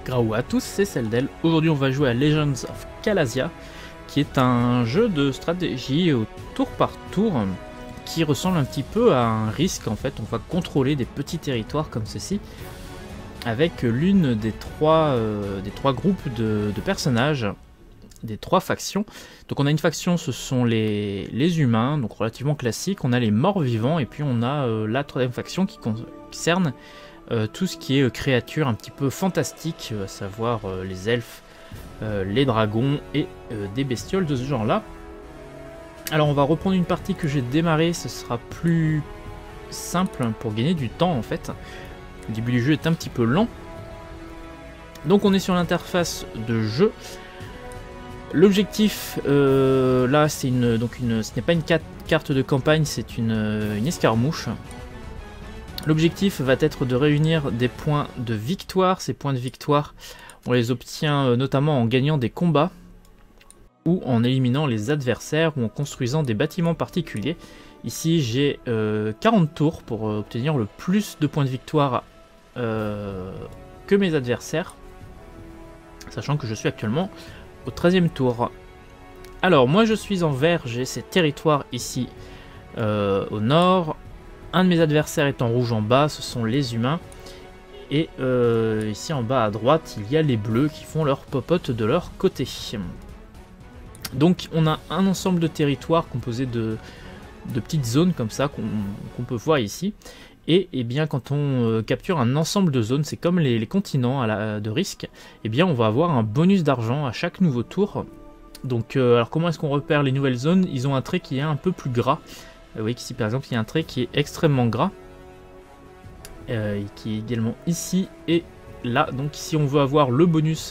Graou à tous, c'est Celdel. Aujourd'hui on va jouer à Legends of Calasia, qui est un jeu de stratégie au tour par tour, qui ressemble un petit peu à un risque. En fait, on va contrôler des petits territoires comme ceci, avec l'une des trois groupes de personnages, des trois factions. Donc on a une faction, ce sont les humains, donc relativement classique. On a les morts vivants, et puis on a la troisième faction qui concerne tout ce qui est créatures un petit peu fantastiques, à savoir les elfes, les dragons et des bestioles de ce genre là. Alors on va reprendre une partie que j'ai démarrée, ce sera plus simple pour gagner du temps en fait. Le début du jeu est un petit peu lent. Donc on est sur l'interface de jeu. L'objectif là c'est ce n'est pas une carte de campagne, c'est une escarmouche. L'objectif va être de réunir des points de victoire. Ces points de victoire, on les obtient notamment en gagnant des combats, ou en éliminant les adversaires, ou en construisant des bâtiments particuliers. Ici j'ai 40 tours pour obtenir le plus de points de victoire que mes adversaires, sachant que je suis actuellement au 13e tour. Alors moi je suis en vert, j'ai ces territoires ici au nord. Un de mes adversaires est en rouge en bas, ce sont les humains. Et ici en bas à droite, il y a les bleus qui font leur popote de leur côté. Donc on a un ensemble de territoires composé de petites zones comme ça qu'on peut voir ici. Et bien quand on capture un ensemble de zones, c'est comme les continents de risque, et bien on va avoir un bonus d'argent à chaque nouveau tour. Donc alors comment est-ce qu'on repère les nouvelles zones? Ils ont un trait qui est un peu plus gras. Vous voyez qu'ici par exemple il y a un trait qui est extrêmement gras, qui est également ici et là. Donc si on veut avoir le bonus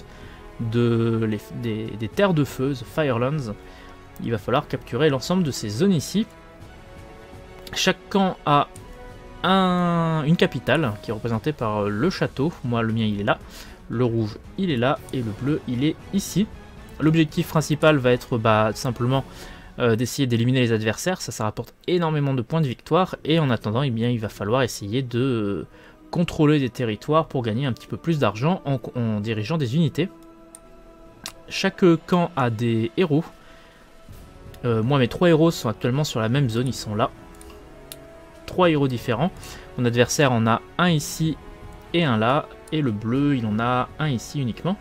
des terres de feu, the Firelands, il va falloir capturer l'ensemble de ces zones ici. Chaque camp a une capitale qui est représentée par le château. Moi le mien il est là, le rouge il est là et le bleu il est ici. L'objectif principal va être simplement d'essayer d'éliminer les adversaires. Ça rapporte énormément de points de victoire, et en attendant il va falloir essayer de contrôler des territoires pour gagner un petit peu plus d'argent en dirigeant des unités. Chaque camp a des héros. Moi mes 3 héros sont actuellement sur la même zone, ils sont là. 3 héros différents. Mon adversaire en a un ici et un là, et le bleu il en a un ici uniquement.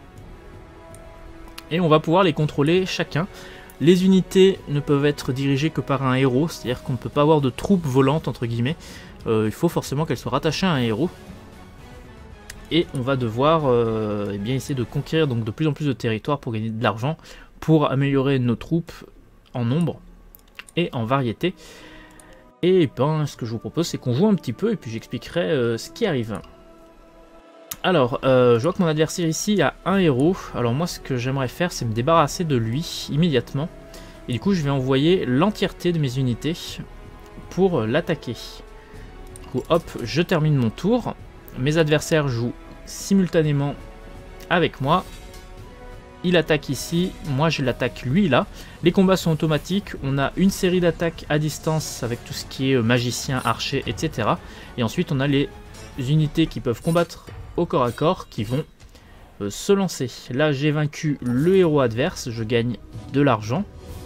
Et on va pouvoir les contrôler chacun. Les unités ne peuvent être dirigées que par un héros, c'est-à-dire qu'on ne peut pas avoir de troupes volantes entre guillemets. Il faut forcément qu'elles soient rattachées à un héros. Et on va devoir essayer de conquérir donc de plus en plus de territoires pour gagner de l'argent, pour améliorer nos troupes en nombre et en variété. Et ce que je vous propose, c'est qu'on joue un petit peu et puis j'expliquerai ce qui arrive. Alors, je vois que mon adversaire ici a un héros. Alors moi, ce que j'aimerais faire, c'est me débarrasser de lui immédiatement. Et du coup, je vais envoyer l'entièreté de mes unités pour l'attaquer. Du coup, hop, je termine mon tour. Mes adversaires jouent simultanément avec moi. Il attaque ici, moi je l'attaque lui là. Les combats sont automatiques, on a une série d'attaques à distance avec tout ce qui est magicien, archer, etc. Et ensuite on a les unités qui peuvent combattre au corps à corps qui vont se lancer. Là j'ai vaincu le héros adverse, je gagne de l'argent.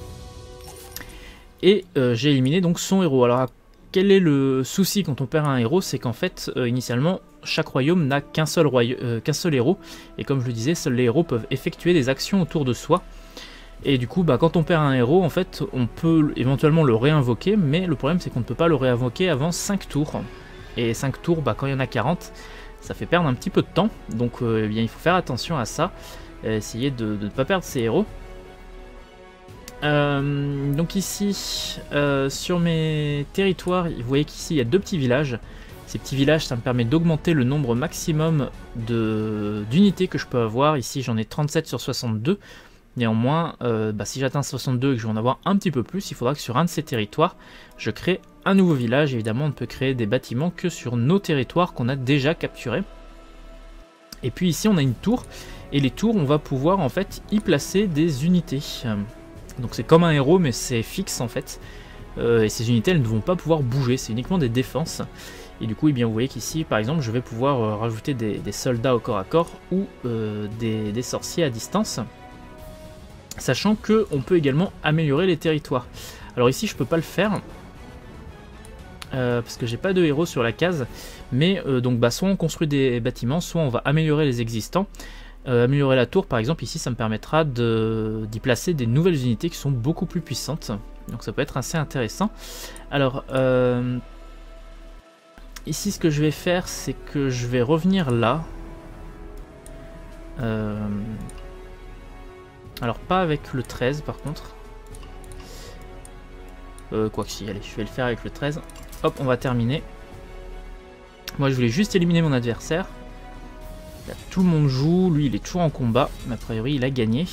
Et j'ai éliminé donc son héros. Alors quel est le souci quand on perd un héros? C'est qu'en fait initialement chaque royaume n'a qu'un seul héros, et comme je le disais, seuls les héros peuvent effectuer des actions autour de soi. Et du coup quand on perd un héros, en fait on peut éventuellement le réinvoquer, mais le problème c'est qu'on ne peut pas le réinvoquer avant 5 tours. Et 5 tours, quand il y en a 40, ça fait perdre un petit peu de temps, donc il faut faire attention à ça, essayer de ne pas perdre ses héros. Donc ici, sur mes territoires, vous voyez qu'ici il y a 2 petits villages. Ces petits villages, ça me permet d'augmenter le nombre maximum d'unités que je peux avoir. Ici j'en ai 37 sur 62. Néanmoins, si j'atteins 62 et que je vais en avoir un petit peu plus, il faudra que sur un de ces territoires, je crée un nouveau village. Évidemment, on ne peut créer des bâtiments que sur nos territoires qu'on a déjà capturés. Et puis ici, on a une tour. Et les tours, on va pouvoir en fait y placer des unités. Donc c'est comme un héros, mais c'est fixe en fait. Et ces unités, elles ne vont pas pouvoir bouger, c'est uniquement des défenses. Et du coup, eh bien, vous voyez qu'ici, par exemple, je vais pouvoir rajouter des soldats au corps à corps ou des sorciers à distance. Sachant qu'on peut également améliorer les territoires. Alors ici, je peux pas le faire. Parce que j'ai pas de héros sur la case. Mais donc, soit on construit des bâtiments, soit on va améliorer les existants. Améliorer la tour, par exemple, ici, ça me permettra d'y placer des nouvelles unités qui sont beaucoup plus puissantes. Donc ça peut être assez intéressant. Alors... ici, ce que je vais faire, c'est que je vais revenir là. Alors, pas avec le 13, par contre. Quoi que si, allez, je vais le faire avec le 13. Hop, on va terminer. Moi, je voulais juste éliminer mon adversaire. Là, tout le monde joue. Lui, il est toujours en combat. Mais a priori, il a gagné.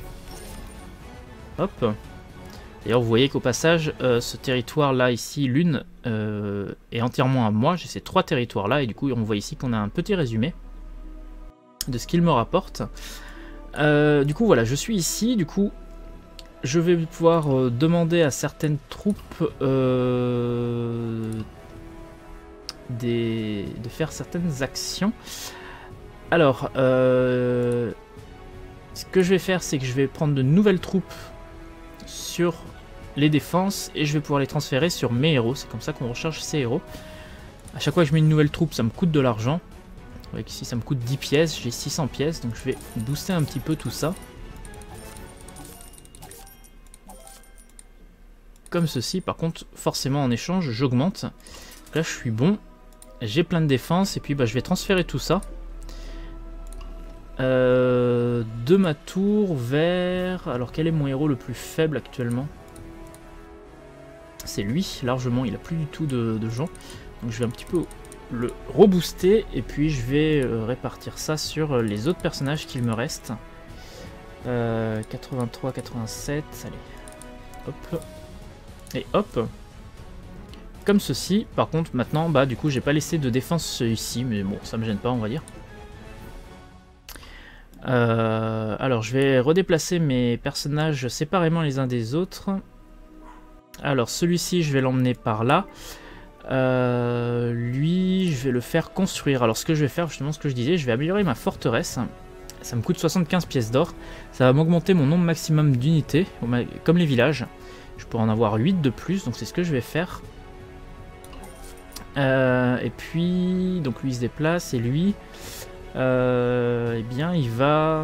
Hop. D'ailleurs, vous voyez qu'au passage, ce territoire-là, ici, l'une, est entièrement à moi. J'ai ces 3 territoires-là, et du coup, on voit ici qu'on a un petit résumé de ce qu'il me rapporte. Du coup, voilà, je suis ici. Du coup, je vais pouvoir demander à certaines troupes de faire certaines actions. Alors, ce que je vais faire, c'est que je vais prendre de nouvelles troupes sur les défenses et je vais pouvoir les transférer sur mes héros. C'est comme ça qu'on recharge ces héros. À chaque fois que je mets une nouvelle troupe, ça me coûte de l'argent. Vous voyez qu'ici ça me coûte 10 pièces, j'ai 600 pièces, donc je vais booster un petit peu tout ça. Comme ceci, par contre, forcément en échange, j'augmente. Là je suis bon, j'ai plein de défense et puis je vais transférer tout ça. De ma tour vers... Alors quel est mon héros le plus faible actuellement? C'est lui, largement, il a plus du tout de gens. Donc je vais un petit peu le rebooster et puis je vais répartir ça sur les autres personnages qu'il me reste. 83, 87, allez. Hop. Et hop. Comme ceci. Par contre maintenant, du coup j'ai pas laissé de défense ici, mais bon ça me gêne pas on va dire. Alors je vais redéplacer mes personnages séparément les uns des autres. Alors celui-ci je vais l'emmener par là. Lui je vais le faire construire. Alors ce que je vais faire, justement ce que je disais, je vais améliorer ma forteresse. Ça me coûte 75 pièces d'or. Ça va m'augmenter mon nombre maximum d'unités, comme les villages. Je pourrais en avoir 8 de plus, donc c'est ce que je vais faire. Et puis donc lui il se déplace et lui eh bien il va...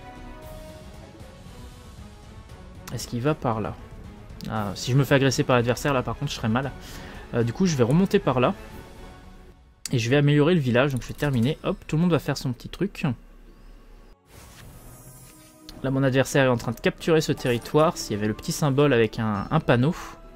Est-ce qu'il va par là? Si je me fais agresser par l'adversaire là par contre je serais mal. Du coup je vais remonter par là. Et je vais améliorer le village, donc je vais terminer. Hop, tout le monde va faire son petit truc. Là mon adversaire est en train de capturer ce territoire. S'il y avait le petit symbole avec un panneau.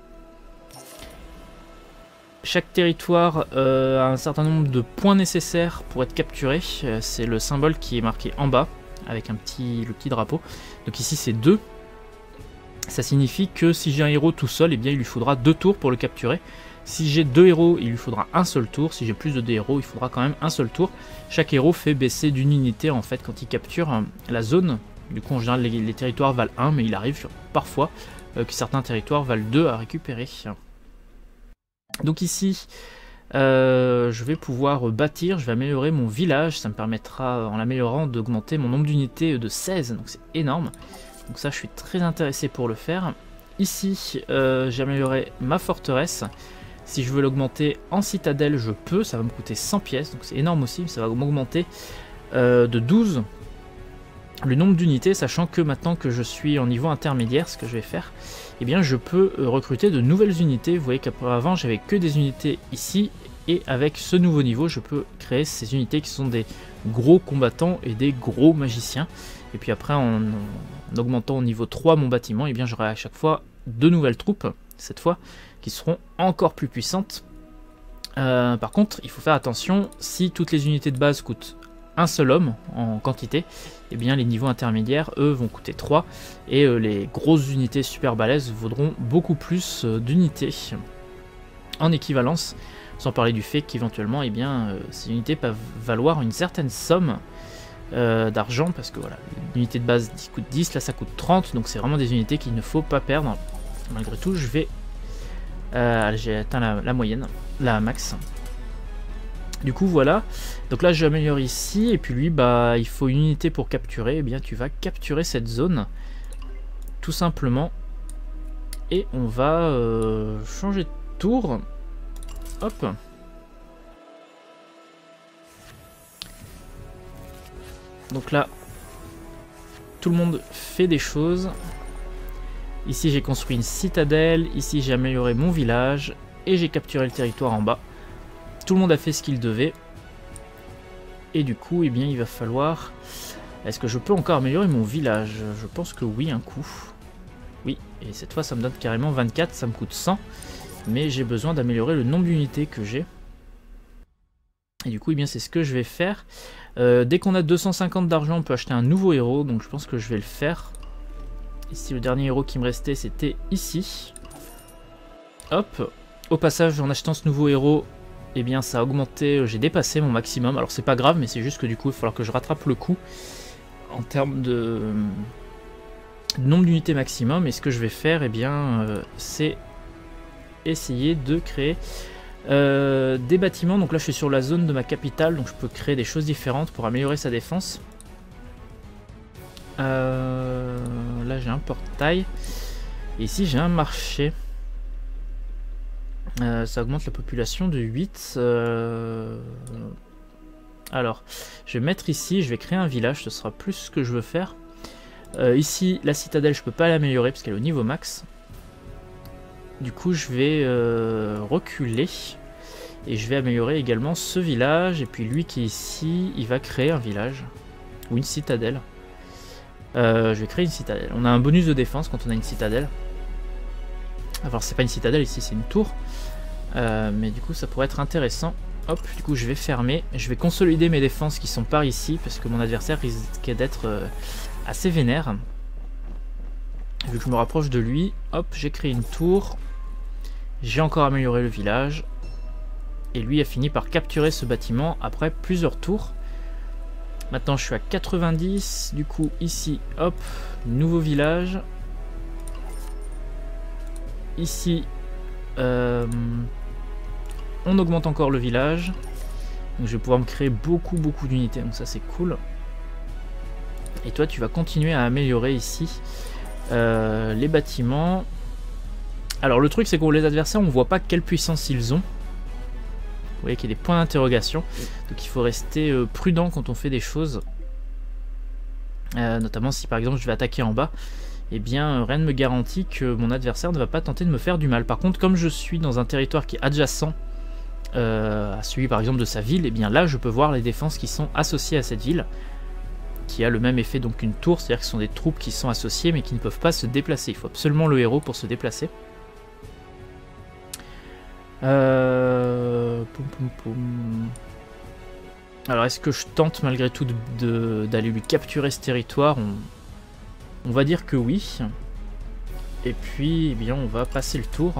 Chaque territoire a un certain nombre de points nécessaires pour être capturé. C'est le symbole qui est marqué en bas avec le petit drapeau. Donc ici c'est 2. Ça signifie que si j'ai un héros tout seul, eh bien il lui faudra 2 tours pour le capturer. Si j'ai 2 héros, il lui faudra un seul tour. Si j'ai plus de 2 héros, il faudra quand même un seul tour. Chaque héros fait baisser d'une unité en fait quand il capture la zone. Du coup en général les territoires valent 1, mais il arrive parfois que certains territoires valent 2 à récupérer. Donc ici, je vais pouvoir bâtir, je vais améliorer mon village. Ça me permettra en l'améliorant d'augmenter mon nombre d'unités de 16, donc c'est énorme. Donc ça je suis très intéressé pour le faire. Ici j'ai amélioré ma forteresse. Si je veux l'augmenter en citadelle je peux, ça va me coûter 100 pièces. Donc c'est énorme aussi, ça va m'augmenter de 12 le nombre d'unités. Sachant que maintenant que je suis en niveau intermédiaire, ce que je vais faire, eh bien je peux recruter de nouvelles unités. Vous voyez qu'avant j'avais que des unités ici. Et avec ce nouveau niveau je peux créer ces unités qui sont des gros combattants et des gros magiciens. Et puis après en augmentant au niveau 3 mon bâtiment, et bien j'aurai à chaque fois 2 nouvelles troupes, cette fois, qui seront encore plus puissantes. Par contre, il faut faire attention, si toutes les unités de base coûtent un seul homme en quantité, et bien les niveaux intermédiaires, eux, vont coûter 3, et les grosses unités super balèzes vaudront beaucoup plus d'unités en équivalence, sans parler du fait qu'éventuellement, ces unités peuvent valoir une certaine somme d'argent, parce que voilà, l'unité de base coûte 10, là ça coûte 30, donc c'est vraiment des unités qu'il ne faut pas perdre. Malgré tout, je vais... j'ai atteint la moyenne, la max. Du coup voilà, donc là j'améliore ici, et puis lui bah il faut une unité pour capturer, et bien tu vas capturer cette zone, tout simplement. Et on va changer de tour, hop. Donc là, tout le monde fait des choses. Ici j'ai construit une citadelle, ici j'ai amélioré mon village, et j'ai capturé le territoire en bas. Tout le monde a fait ce qu'il devait. Et du coup, eh bien, il va falloir... Est-ce que je peux encore améliorer mon village? Je pense que oui, un coup. Oui, et cette fois ça me donne carrément 24, ça me coûte 100. Mais j'ai besoin d'améliorer le nombre d'unités que j'ai. Et du coup, eh bien, c'est ce que je vais faire. Dès qu'on a 250 d'argent, on peut acheter un nouveau héros. Donc je pense que je vais le faire. Ici, le dernier héros qui me restait, c'était ici. Hop. Au passage, en achetant ce nouveau héros, eh bien, ça a augmenté. J'ai dépassé mon maximum. Alors c'est pas grave, mais c'est juste que du coup, il va falloir que je rattrape le coup en termes de nombre d'unités maximum. Et ce que je vais faire, eh bien, c'est essayer de créer des bâtiments. Donc là je suis sur la zone de ma capitale, donc je peux créer des choses différentes pour améliorer sa défense. Là j'ai un portail, et ici j'ai un marché. Ça augmente la population de 8. Alors je vais mettre ici, je vais créer un village, ce sera plus ce que je veux faire. Ici la citadelle je peux pas l'améliorer parce qu'elle est au niveau max. Du coup je vais reculer et je vais améliorer également ce village, et puis lui qui est ici il va créer un village ou une citadelle. Je vais créer une citadelle. On a un bonus de défense quand on a une citadelle. Alors c'est pas une citadelle ici, c'est une tour, mais du coup ça pourrait être intéressant. Hop, du coup je vais fermer, je vais consolider mes défenses qui sont par ici parce que mon adversaire risque d'être assez vénère. Vu que je me rapproche de lui, hop, j'ai créé une tour. J'ai encore amélioré le village. Et lui a fini par capturer ce bâtiment après plusieurs tours. Maintenant je suis à 90. Du coup ici, hop, nouveau village. Ici, on augmente encore le village. Donc je vais pouvoir me créer beaucoup d'unités. Donc ça c'est cool. Et toi tu vas continuer à améliorer ici les bâtiments. Alors le truc c'est que pour les adversaires on voit pas quelle puissance ils ont. Vous voyez qu'il y a des points d'interrogation. Donc il faut rester prudent quand on fait des choses. Notamment si par exemple je vais attaquer en bas. Eh bien rien ne me garantit que mon adversaire ne va pas tenter de me faire du mal. Par contre comme je suis dans un territoire qui est adjacent à celui par exemple de sa ville, eh bien là je peux voir les défenses qui sont associées à cette ville. Qui a le même effet donc qu'une tour, c'est-à-dire que ce sont des troupes qui sont associées mais qui ne peuvent pas se déplacer. Il faut absolument le héros pour se déplacer. Alors est-ce que je tente malgré tout d'aller lui capturer ce territoire? On va dire que oui. Et puis eh bien, on va passer le tour.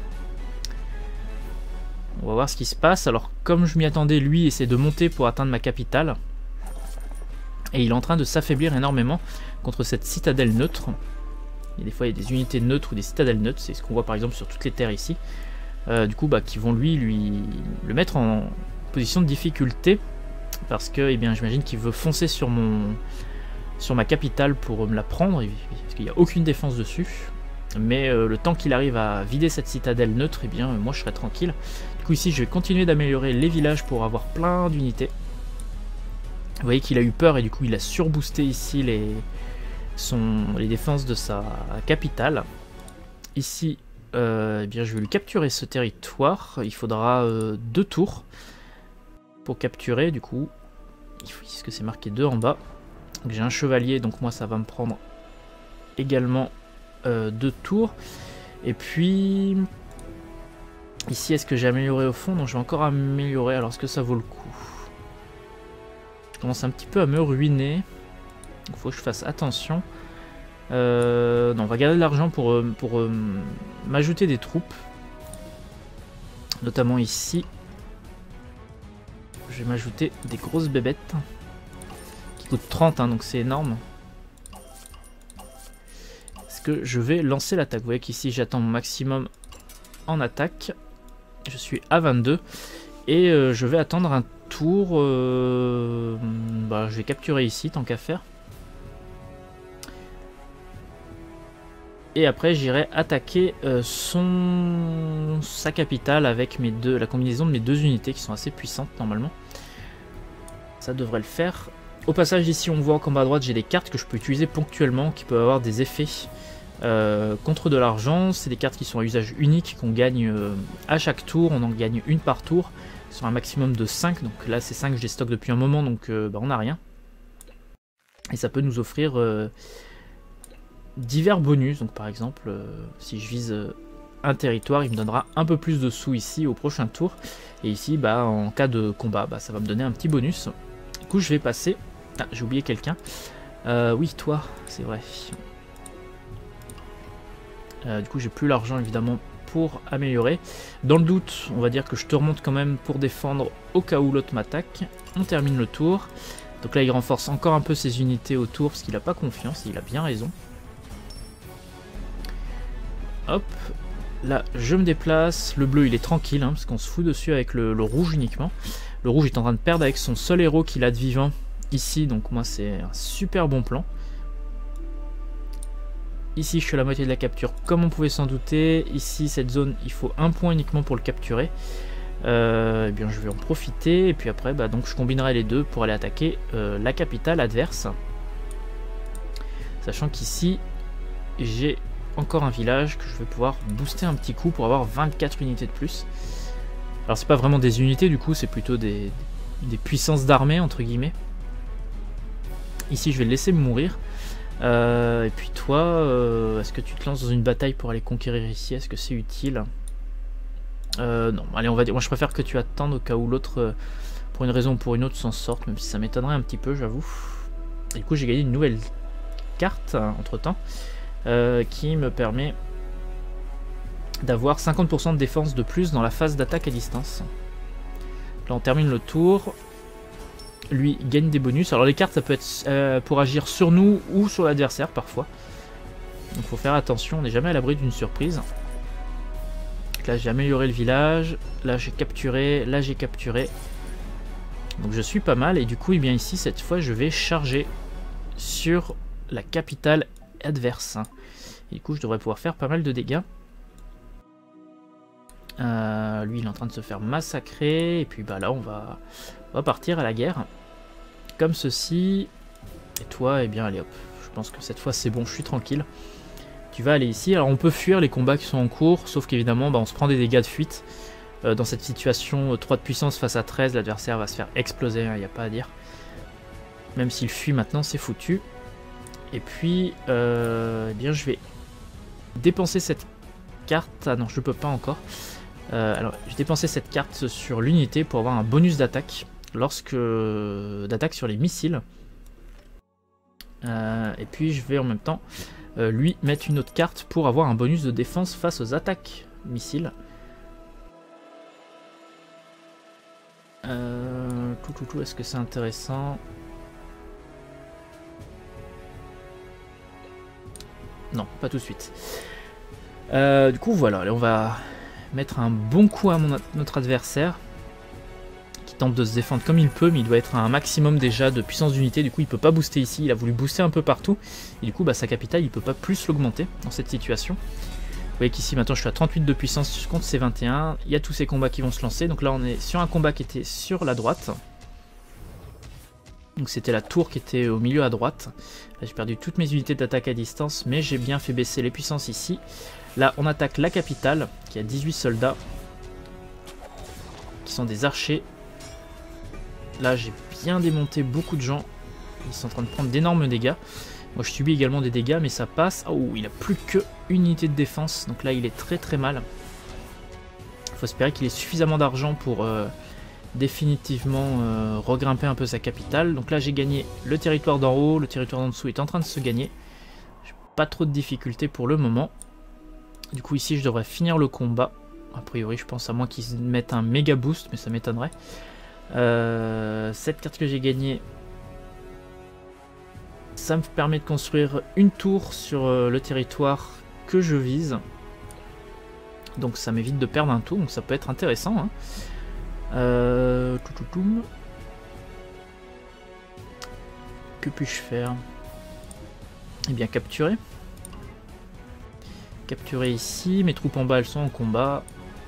On va voir ce qui se passe. Alors comme je m'y attendais, lui essaie de monter pour atteindre ma capitale. Et il est en train de s'affaiblir énormément contre cette citadelle neutre. Et des fois il y a des unités neutres ou des citadelles neutres, c'est ce qu'on voit par exemple sur toutes les terres ici. Du coup qui vont lui le mettre en position de difficulté. Parce que eh bien j'imagine qu'il veut foncer sur ma capitale pour me la prendre. Parce qu'il n'y a aucune défense dessus. Mais le temps qu'il arrive à vider cette citadelle neutre, eh bien moi je serai tranquille. Du coup ici je vais continuer d'améliorer les villages pour avoir plein d'unités. Vous voyez qu'il a eu peur et du coup il a surboosté ici les défenses de sa capitale. Ici, eh bien, je vais lui capturer ce territoire. Il faudra 2 tours pour capturer. Du coup, est-ce que c'est marqué 2 en bas? J'ai un chevalier, donc moi ça va me prendre également 2 tours. Et puis, ici, est-ce que j'ai amélioré au fond? Non, je vais encore améliorer. Alors, est-ce que ça vaut le coup? Je commence un petit peu à me ruiner. Il faut que je fasse attention. Non, on va garder de l'argent pour m'ajouter des troupes. Notamment ici. Je vais m'ajouter des grosses bébêtes. Qui coûtent 30, hein, donc c'est énorme. Est-ce que je vais lancer l'attaque? Vous voyez qu'ici j'attends mon maximum en attaque. Je suis à 22. Et je vais attendre un tour. Je vais capturer ici, tant qu'à faire. Et après, j'irai attaquer sa capitale avec la combinaison de mes deux unités qui sont assez puissantes normalement. Ça devrait le faire. Au passage, ici, on voit qu'en bas à droite, j'ai des cartes que je peux utiliser ponctuellement, qui peuvent avoir des effets contre de l'argent. C'est des cartes qui sont à usage unique, qu'on gagne à chaque tour. On en gagne une par tour, sur un maximum de 5. Donc là, ces 5, je les stocke depuis un moment, donc on n'a rien. Et ça peut nous offrir divers bonus. Donc par exemple, si je vise un territoire, il me donnera un peu plus de sous ici au prochain tour. Et ici, en cas de combat, ça va me donner un petit bonus. Du coup, je vais passer... Ah, j'ai oublié quelqu'un. Oui, toi, c'est vrai. Du coup, j'ai plus l'argent, évidemment, pour améliorer. Dans le doute, on va dire que je te remonte quand même pour défendre au cas où l'autre m'attaque. On termine le tour. Donc là, il renforce encore un peu ses unités autour, parce qu'il n'a pas confiance, et il a bien raison. Hop. Là, je me déplace. Le bleu, il est tranquille, parce qu'on se fout dessus avec le rouge uniquement. Le rouge est en train de perdre avec son seul héros qu'il a de vivant ici. Donc moi, c'est un super bon plan. Ici, je suis à la moitié de la capture, comme on pouvait s'en douter. Ici, cette zone, il faut un point uniquement pour le capturer. Eh bien, je vais en profiter. Et puis après, donc, je combinerai les deux pour aller attaquer la capitale adverse. Sachant qu'ici, j'ai encore un village que je vais pouvoir booster un petit coup pour avoir 24 unités de plus. Alors c'est pas vraiment des unités du coup, c'est plutôt des puissances d'armée entre guillemets. Ici je vais le laisser mourir. Et puis toi, est-ce que tu te lances dans une bataille pour aller conquérir ici? Est-ce que c'est utile? Non, allez on va dire, moi je préfère que tu attendes au cas où l'autre, pour une raison ou pour une autre, s'en sorte, même si ça m'étonnerait un petit peu, j'avoue. Du coup j'ai gagné une nouvelle carte entre temps. Qui me permet d'avoir 50% de défense de plus dans la phase d'attaque à distance. Là on termine le tour. Lui gagne des bonus. Alors les cartes ça peut être pour agir sur nous ou sur l'adversaire parfois. Donc faut faire attention, on n'est jamais à l'abri d'une surprise. Donc là j'ai amélioré le village, là j'ai capturé, là j'ai capturé. Donc je suis pas mal et du coup ici cette fois je vais charger sur la capitale adverse. Et du coup je devrais pouvoir faire pas mal de dégâts. Lui il est en train de se faire massacrer. Et puis là on va partir à la guerre. Comme ceci. Et toi allez hop. Je pense que cette fois c'est bon, je suis tranquille. Tu vas aller ici. Alors on peut fuir les combats qui sont en cours. Sauf qu'évidemment on se prend des dégâts de fuite. Dans cette situation 3 de puissance face à 13, l'adversaire va se faire exploser, il n'y a pas à dire. Même s'il fuit maintenant c'est foutu. Et puis, je vais dépenser cette carte. Ah non, je peux pas encore. Alors, je vais dépenser cette carte sur l'unité pour avoir un bonus d'attaque d'attaque sur les missiles. Et puis, je vais en même temps lui mettre une autre carte pour avoir un bonus de défense face aux attaques missiles. Est-ce que c'est intéressant? Non, pas tout de suite. Du coup, voilà, on va mettre un bon coup à notre adversaire, qui tente de se défendre comme il peut, mais il doit être à un maximum déjà de puissance d'unité, du coup il peut pas booster ici, il a voulu booster un peu partout, et du coup sa capitale il peut pas plus l'augmenter dans cette situation. Vous voyez qu'ici maintenant je suis à 38 de puissance contre ses 21, il y a tous ces combats qui vont se lancer, donc là on est sur un combat qui était sur la droite. Donc c'était la tour qui était au milieu à droite. Là j'ai perdu toutes mes unités d'attaque à distance, mais j'ai bien fait baisser les puissances ici. Là on attaque la capitale, qui a 18 soldats, qui sont des archers. Là j'ai bien démonté beaucoup de gens, ils sont en train de prendre d'énormes dégâts. Moi je subis également des dégâts, mais ça passe. Oh, il a plus qu'une unité de défense, donc là il est très très mal. Il faut espérer qu'il ait suffisamment d'argent pour... définitivement regrimper un peu sa capitale. Donc là j'ai gagné le territoire d'en haut, le territoire d'en dessous est en train de se gagner. J'ai pas trop de difficultés pour le moment. Du coup ici je devrais finir le combat. A priori je pense, à moins qu'ils mettent un méga boost, mais ça m'étonnerait. Cette carte que j'ai gagnée, ça me permet de construire une tour sur le territoire que je vise. Donc ça m'évite de perdre un tour, donc ça peut être intéressant, hein. Que puis-je faire? Eh bien capturer. Capturer ici, mes troupes en bas elles sont en combat.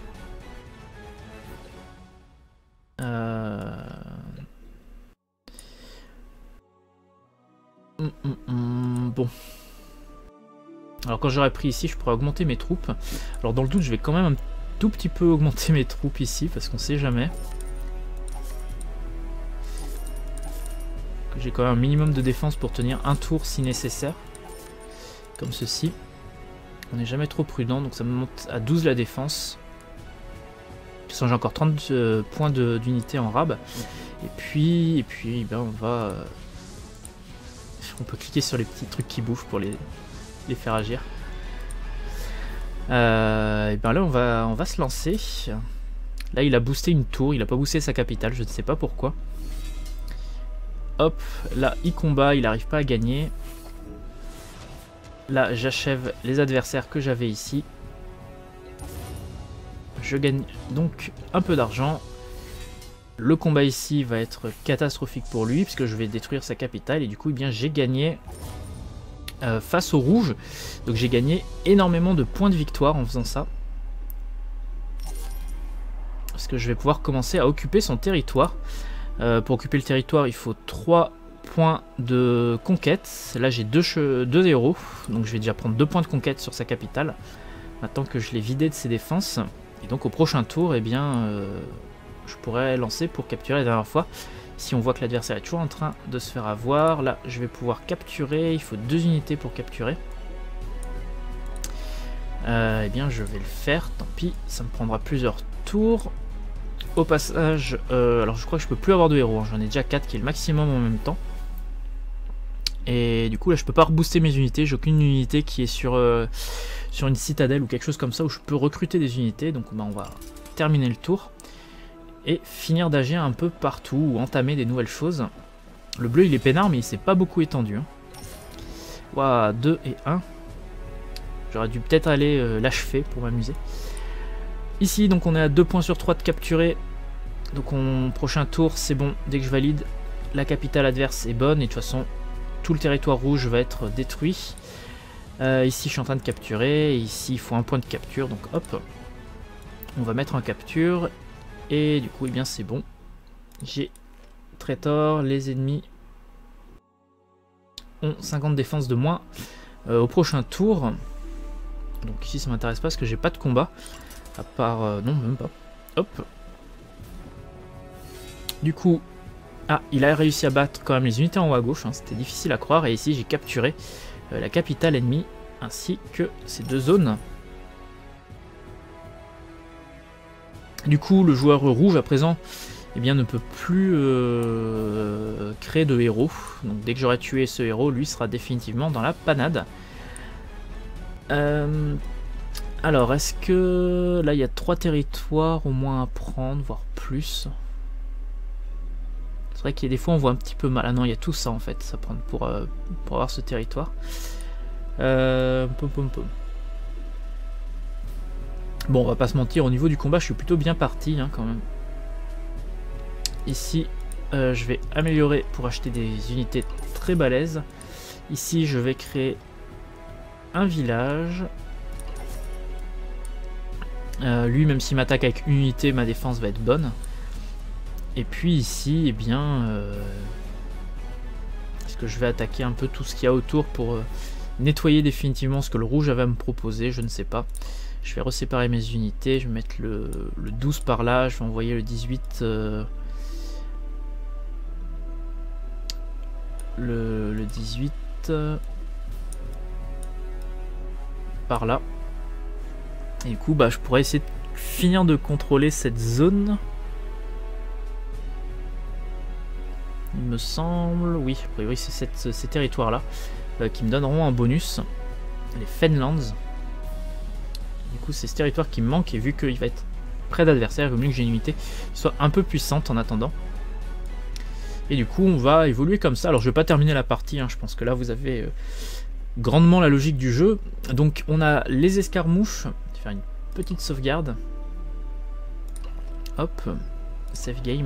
Bon. Alors quand j'aurai pris ici, je pourrais augmenter mes troupes. Alors dans le doute, je vais quand même un tout petit peu augmenter mes troupes ici, parce qu'on sait jamais. Que j'ai quand même un minimum de défense pour tenir un tour si nécessaire. Comme ceci. On n'est jamais trop prudent, donc ça me monte à 12 la défense. De toute façon, j'ai encore 30 points d'unité en rab. Et puis ben, on va... on peut cliquer sur les petits trucs qui bouffent pour les faire agir. Et ben là, on va se lancer. Là, il a boosté une tour, il a pas boosté sa capitale, je ne sais pas pourquoi. Hop, là, il combat, il n'arrive pas à gagner. Là, j'achève les adversaires que j'avais ici. Je gagne donc un peu d'argent. Le combat ici va être catastrophique pour lui, puisque je vais détruire sa capitale. Et du coup, eh bien, j'ai gagné face au rouge. Donc j'ai gagné énormément de points de victoire en faisant ça. Parce que je vais pouvoir commencer à occuper son territoire. Pour occuper le territoire, il faut 3 points de conquête. Là j'ai 2 héros, donc je vais déjà prendre 2 points de conquête sur sa capitale, maintenant que je l'ai vidé de ses défenses. Et donc au prochain tour, eh bien, je pourrais lancer pour capturer la dernière fois. Si on voit que l'adversaire est toujours en train de se faire avoir, là je vais pouvoir capturer, il faut 2 unités pour capturer. Eh bien je vais le faire, tant pis, ça me prendra plusieurs tours. Au passage, alors je crois que je peux plus avoir de héros, hein. J'en ai déjà 4 qui est le maximum en même temps. Et du coup là je peux pas rebooster mes unités, j'ai aucune unité qui est sur une citadelle ou quelque chose comme ça où je peux recruter des unités. Donc bah, on va terminer le tour et finir d'agir un peu partout ou entamer des nouvelles choses. Le bleu il est peinard mais il s'est pas beaucoup étendu, hein. Ouah, 2 et 1. J'aurais dû peut-être aller l'achever pour m'amuser. Ici donc on est à 2 points sur 3 de capturer. Donc prochain tour c'est bon, dès que je valide la capitale adverse est bonne et de toute façon tout le territoire rouge va être détruit. Ici je suis en train de capturer, ici il faut un point de capture, donc hop, on va mettre en capture, et du coup eh bien c'est bon, j'ai très tort, les ennemis ont 50 défenses de moins au prochain tour. Donc ici ça m'intéresse pas parce que j'ai pas de combat, à part, non même pas, hop. Du coup, ah, il a réussi à battre quand même les unités en haut à gauche, hein, c'était difficile à croire, et ici j'ai capturé la capitale ennemie, ainsi que ces 2 zones. Du coup, le joueur rouge à présent eh bien, ne peut plus créer de héros, donc dès que j'aurai tué ce héros, lui sera définitivement dans la panade. Alors, est-ce que là il y a 3 territoires au moins à prendre, voire plus? C'est vrai qu'il y a des fois on voit un petit peu mal. Ah non, il y a tout ça en fait, ça prend pour avoir ce territoire. Bon, on va pas se mentir, au niveau du combat, je suis plutôt bien parti hein, quand même. Ici, je vais améliorer pour acheter des unités très balèzes. Ici, je vais créer un village. Lui, même s'il m'attaque avec une unité, ma défense va être bonne. Et puis ici, eh bien, est-ce que je vais attaquer un peu tout ce qu'il y a autour pour nettoyer définitivement ce que le rouge avait à me proposer? Je ne sais pas. Je vais reséparer mes unités, je vais mettre le 12 par là, je vais envoyer le 18, le 18 par là. Et du coup, bah, je pourrais essayer de finir de contrôler cette zone. Il me semble, oui, a priori c'est ces territoires-là qui me donneront un bonus, les Fenlands. Du coup, c'est ce territoire qui me manque, et vu qu'il va être près d'adversaires, il vaut mieux que j'ai une unité qui soit un peu puissante en attendant. Et du coup, on va évoluer comme ça. Alors, je vais pas terminer la partie, hein, je pense que là, vous avez grandement la logique du jeu. Donc, on a les escarmouches. Je vais faire une petite sauvegarde. Hop. save game.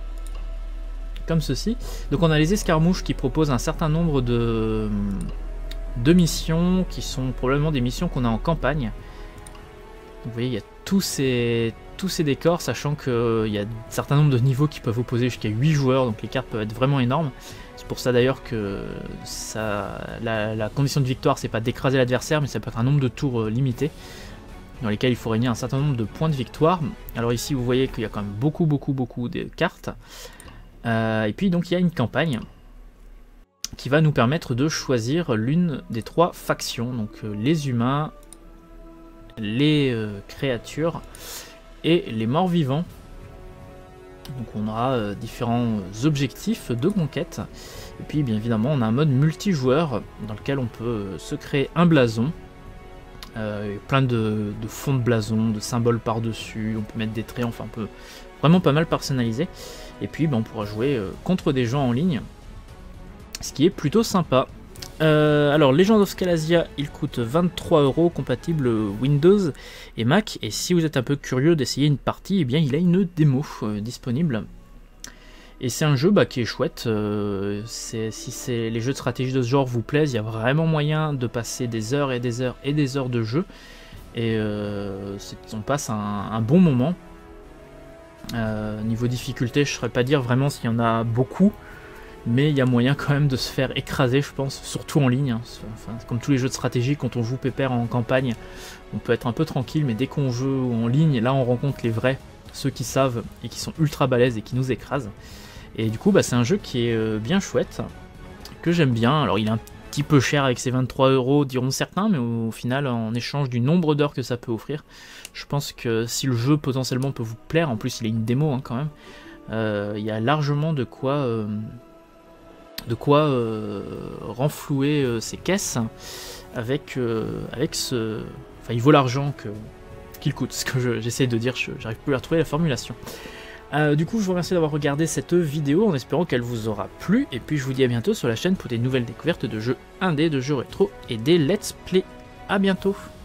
Comme ceci. Donc on a les escarmouches qui proposent un certain nombre de missions qui sont probablement des missions qu'on a en campagne. Donc, vous voyez, il y a tous ces décors, sachant qu'il y a un certain nombre de niveaux qui peuvent opposer jusqu'à 8 joueurs, donc les cartes peuvent être vraiment énormes. C'est pour ça d'ailleurs que la condition de victoire, c'est pas d'écraser l'adversaire, mais ça peut être un nombre de tours limité, dans lesquels il faut réunir un certain nombre de points de victoire. Alors ici, vous voyez qu'il y a quand même beaucoup de cartes. Et puis donc il y a une campagne qui va nous permettre de choisir l'une des 3 factions, donc les humains, les créatures et les morts vivants. Donc on aura différents objectifs de conquête. Et puis bien évidemment on a un mode multijoueur dans lequel on peut se créer un blason. Plein de fonds de blason, de symboles par-dessus, on peut mettre des traits, enfin on peut vraiment pas mal personnaliser. Et puis on pourra jouer contre des gens en ligne, ce qui est plutôt sympa. Alors Legend of Scalazia, il coûte 23 €, compatible Windows et Mac, et si vous êtes un peu curieux d'essayer une partie, eh bien il a une démo disponible. Et c'est un jeu qui est chouette. Si les jeux de stratégie de ce genre vous plaisent, il y a vraiment moyen de passer des heures et des heures et des heures de jeu, et on passe un bon moment. Niveau difficulté, je ne saurais pas dire vraiment s'il y en a beaucoup, mais il y a moyen quand même de se faire écraser, je pense, surtout en ligne. Enfin, comme tous les jeux de stratégie, quand on joue pépère en campagne, on peut être un peu tranquille, mais dès qu'on joue en ligne, là on rencontre les vrais, ceux qui savent et qui sont ultra balèzes et qui nous écrasent. Et du coup, c'est un jeu qui est bien chouette, que j'aime bien. Alors il est un petit peu cher avec ses 23 €, diront certains, mais au final, en échange du nombre d'heures que ça peut offrir, je pense que si le jeu potentiellement peut vous plaire, en plus il est une démo quand même, il y a largement de quoi renflouer ses caisses avec ce... Enfin, il vaut l'argent qu'il coûte, ce que j'essaie de dire, j'arrive plus à retrouver la formulation. Du coup, je vous remercie d'avoir regardé cette vidéo en espérant qu'elle vous aura plu, et puis je vous dis à bientôt sur la chaîne pour des nouvelles découvertes de jeux indés, de jeux rétro et des let's play. À bientôt.